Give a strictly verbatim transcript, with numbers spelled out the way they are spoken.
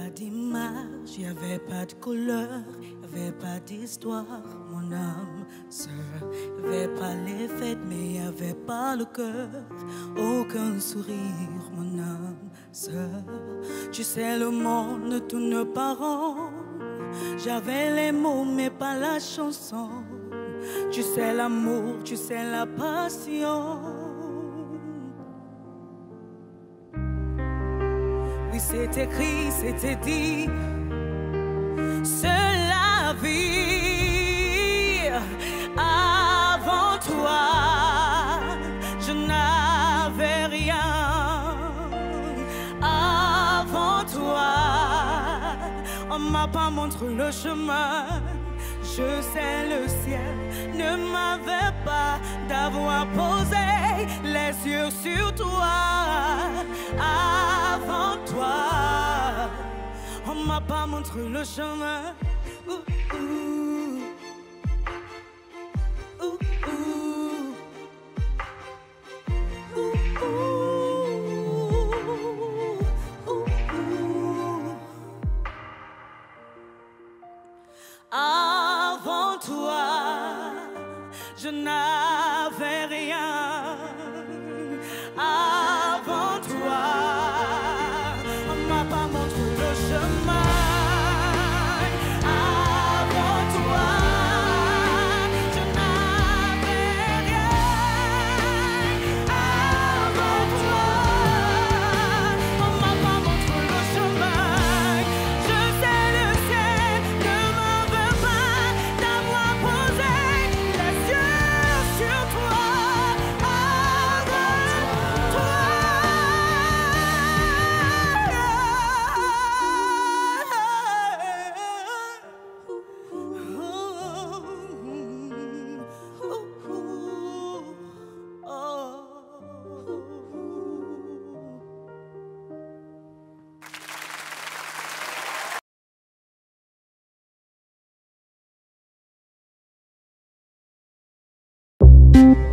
pas d'image, il n'y avait pas de couleur, il n'y avait pas d'histoire, mon âme sœur. Il n'y avait pas les fêtes, mais il n'y avait pas le cœur, aucun sourire, mon âme sœur. Tu sais, le monde ne tourne pas rond, j'avais les mots, mais pas la chanson. Tu sais l'amour, tu sais la passion. Oui, c'est écrit, c'était dit, c'est la vie. Avant toi, je n'avais rien. Avant toi, on m'a pas montré le chemin. Je sais le ciel ne m'avait pas d'avoir posé les yeux sur toi. Avant toi, on m'a pas montré le chemin. Ouh, ouh. Ouh, ouh. Ouh, ouh. Ouh, ouh. Avant toi, je n'avais rien. Avant toi, on m'a pas montré le chemin. Avant toi, je n'avais rien. Avant toi, on m'a pas montré le chemin. Je sais le ciel ne m'avait pas d'avoir posé les yeux sur toi. Thank you.